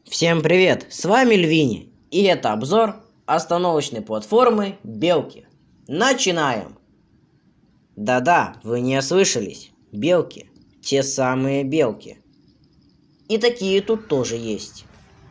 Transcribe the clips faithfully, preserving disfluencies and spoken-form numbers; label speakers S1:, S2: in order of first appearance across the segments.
S1: Всем привет, с вами Львини, и это обзор остановочной платформы Белки. Начинаем! Да-да, вы не ослышались, белки, те самые белки. И такие тут тоже есть.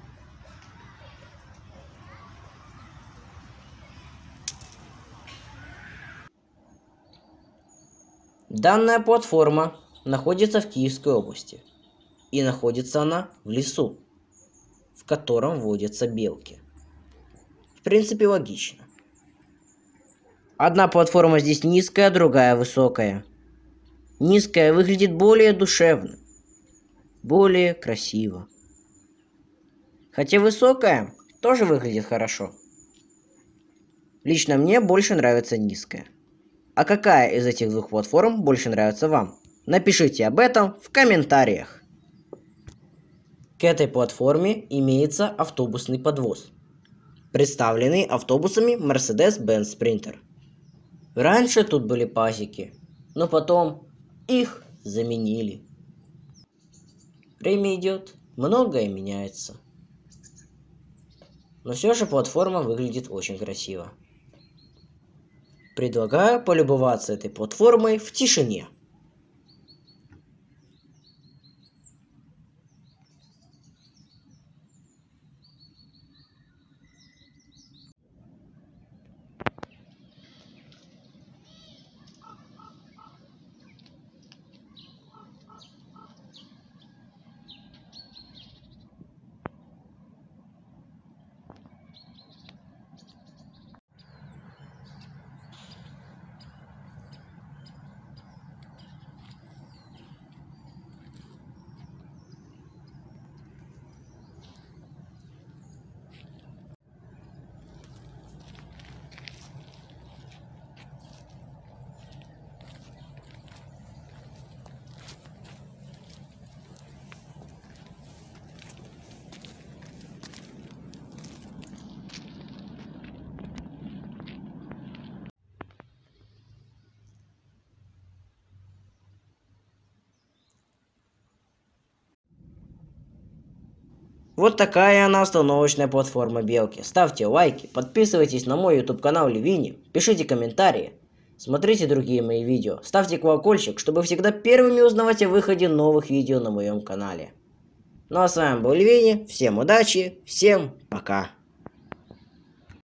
S1: Данная платформа находится в Киевской области, и находится она в лесу, в котором водятся белки. В принципе, логично. Одна платформа здесь низкая, другая высокая. Низкая выглядит более душевно, более красиво. Хотя высокая тоже выглядит хорошо. Лично мне больше нравится низкая. А какая из этих двух платформ больше нравится вам? Напишите об этом в комментариях. К этой платформе имеется автобусный подвоз, представленный автобусами Mercedes-Benz Sprinter. Раньше тут были пасеки, но потом их заменили. Время идет, многое меняется. Но все же платформа выглядит очень красиво. Предлагаю полюбоваться этой платформой в тишине. Вот такая она, остановочная платформа Белки. Ставьте лайки, подписывайтесь на мой YouTube канал Львини, пишите комментарии, смотрите другие мои видео, ставьте колокольчик, чтобы всегда первыми узнавать о выходе новых видео на моем канале. Ну а с вами был Львини, всем удачи, всем пока.